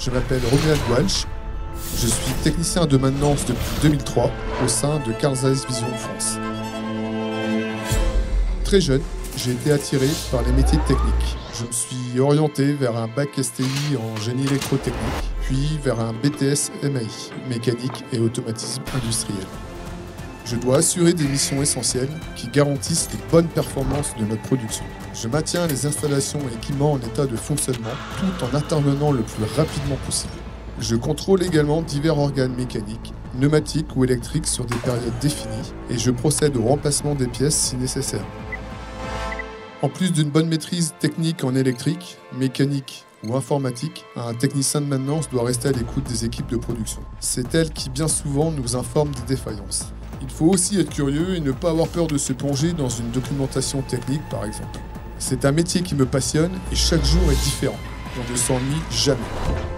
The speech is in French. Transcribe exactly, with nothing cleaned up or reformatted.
Je m'appelle Romuald Walsh. Je suis technicien de maintenance depuis deux mille trois au sein de Carl Zeiss Vision France. Très jeune, j'ai été attiré par les métiers techniques. Je me suis orienté vers un bac S T I en génie électrotechnique, puis vers un B T S M A I, mécanique et automatisme industriel. Je dois assurer des missions essentielles qui garantissent les bonnes performances de notre production. Je maintiens les installations et équipements en état de fonctionnement tout en intervenant le plus rapidement possible. Je contrôle également divers organes mécaniques, pneumatiques ou électriques sur des périodes définies et je procède au remplacement des pièces si nécessaire. En plus d'une bonne maîtrise technique en électrique, mécanique ou informatique, un technicien de maintenance doit rester à l'écoute des équipes de production. C'est elles qui bien souvent nous informent des défaillances. Il faut aussi être curieux et ne pas avoir peur de se plonger dans une documentation technique par exemple. C'est un métier qui me passionne et chaque jour est différent. On ne s'ennuie jamais.